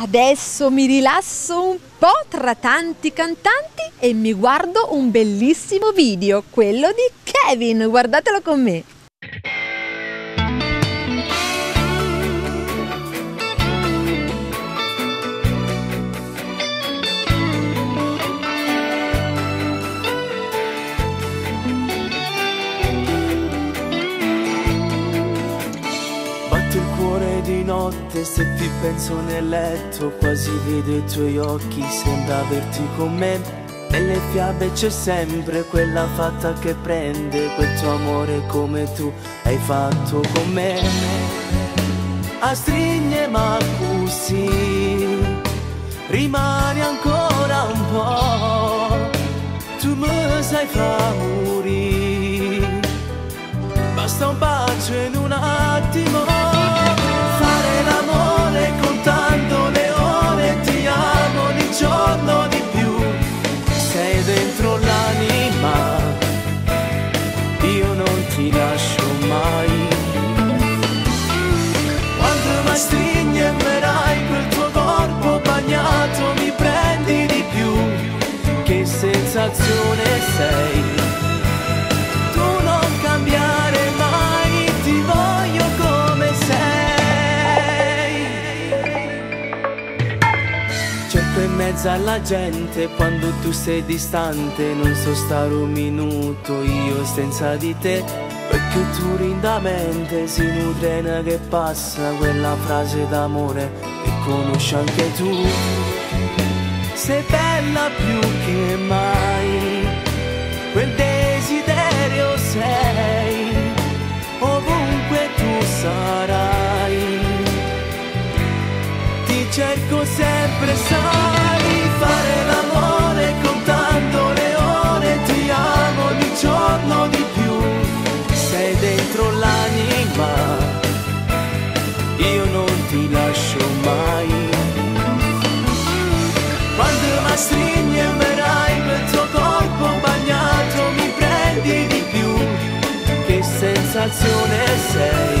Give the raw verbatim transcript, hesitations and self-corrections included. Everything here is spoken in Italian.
Adesso mi rilasso un po' tra tanti cantanti e mi guardo un bellissimo video, quello di Kevin, guardatelo con me. Batte il cuore di notte, se ti penso nel letto, quasi vedo i tuoi occhi, sembra averti con me. Nelle fiabe c'è sempre quella fatta che prende quel tuo amore come tu hai fatto con me. A strigne ma così rimani ancora un po', tu mi sai far morire, basta un bacio in un attimo. Fare l'amore contando le ore, ti amo ogni giorno di più, sei dentro l'anima, io non ti lascio mai. Quando mi stringi e verai quel tuo corpo bagnato, mi prendi di più, che sensazione sei, tu non cambiare mai, ti voglio come sei. Cerco in mezzo alla gente quando tu sei distante, non so stare un minuto io senza di te, perché tu rinda mente si nutre che passa quella frase d'amore che conosci anche tu. Sei bella più che mai, quel desiderio sei, ovunque tu sarai, ti cerco sempre, sai, fare l'amore contando le ore, ti amo ogni giorno di più, sei dentro l'anima, io non ti lascio mai. Quando mi stringi e verai quel tuo corpo bagnato, mi prendi di più, che sensazione sei,